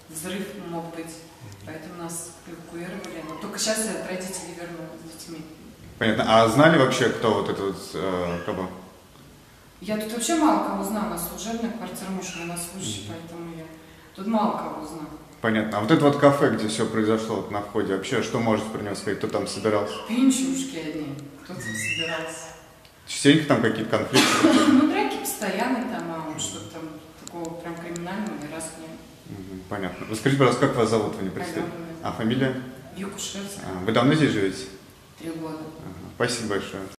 взрыв мог быть. Поэтому нас эвакуировали. Но только сейчас родители вернулись с детьми. Понятно. А знали вообще, кто вот этот Кабо? Я тут вообще мало кого знала. У нас служебная квартира, муж военнослужащий, поэтому я тут мало кого знала. Понятно. А вот это вот кафе, где все произошло вот на входе, вообще что можете про него сказать? Кто там собирался? Пьянчушки одни. Кто там собирался? Частенько там какие-то конфликты? Ну, драки постоянно там, а вот что-то там такого прям криминального ни разу нет. Понятно. Расскажите, пожалуйста, как вас зовут, вы не представили? А фамилия? Якушевская. Вы давно здесь живете? 3 года. Спасибо большое.